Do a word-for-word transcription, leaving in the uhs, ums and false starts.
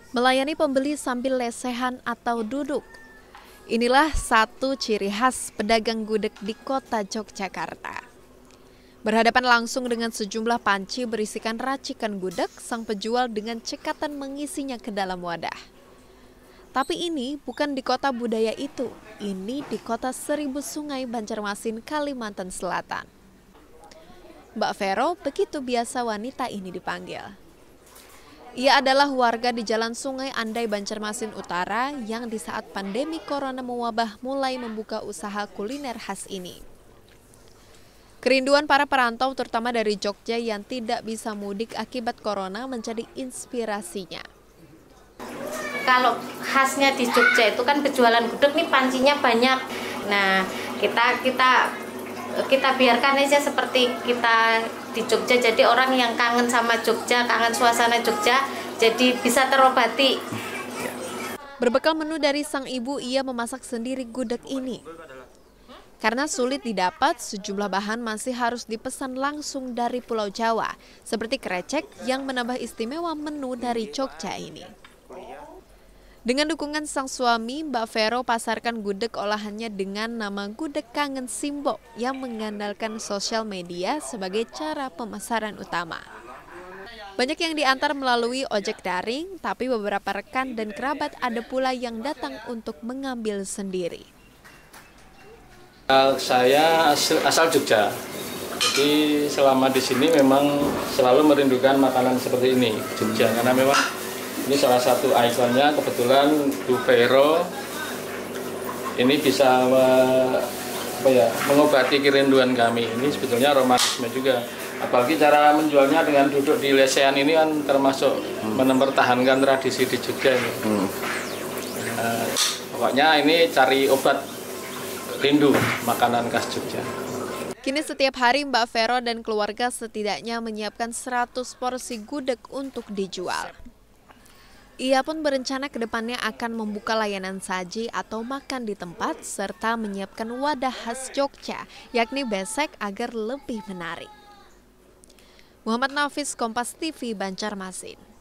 Melayani pembeli sambil lesehan atau duduk. Inilah satu ciri khas pedagang gudeg di kota Yogyakarta. Berhadapan langsung dengan sejumlah panci berisikan racikan gudeg, sang penjual dengan cekatan mengisinya ke dalam wadah. Tapi ini bukan di kota budaya itu, ini di kota Seribu Sungai, Banjarmasin, Kalimantan Selatan. Mbak Vero, begitu biasa wanita ini dipanggil. Ia adalah warga di Jalan Sungai Andai, Banjarmasin Utara yang di saat pandemi corona mewabah mulai membuka usaha kuliner khas ini. Kerinduan para perantau terutama dari Jogja yang tidak bisa mudik akibat corona menjadi inspirasinya. Kalau khasnya di Jogja itu kan penjualan gudeg nih pancinya banyak. Nah, kita kita kita biarkan aja seperti kita di Jogja, jadi orang yang kangen sama Jogja, kangen suasana Jogja, jadi bisa terobati. Berbekal menu dari sang ibu, ia memasak sendiri gudeg ini. Karena sulit didapat, sejumlah bahan masih harus dipesan langsung dari Pulau Jawa, seperti krecek yang menambah istimewa menu dari Jogja ini. Dengan dukungan sang suami, Mbak Vero pasarkan gudeg olahannya dengan nama Gudeg Kangen Simbo yang mengandalkan sosial media sebagai cara pemasaran utama. Banyak yang diantar melalui ojek daring, tapi beberapa rekan dan kerabat ada pula yang datang untuk mengambil sendiri. Saya asal Jogja, jadi selama di sini memang selalu merindukan makanan seperti ini, Jogja, karena memang ini salah satu ikonnya. Kebetulan Bu Vero ini bisa apa ya, mengobati kerinduan kami. Ini sebetulnya romantisme juga. Apalagi cara menjualnya dengan duduk di lesehan ini kan termasuk hmm. mempertahankan tradisi di Jogja ini. Hmm. Nah, pokoknya ini cari obat rindu makanan khas Jogja. Kini setiap hari Mbak Vero dan keluarga setidaknya menyiapkan seratus porsi gudeg untuk dijual. Ia pun berencana ke depannya akan membuka layanan saji atau makan di tempat serta menyiapkan wadah khas Jogja, yakni besek agar lebih menarik. Muhammad Nafis, Kompas T V, Banjarmasin.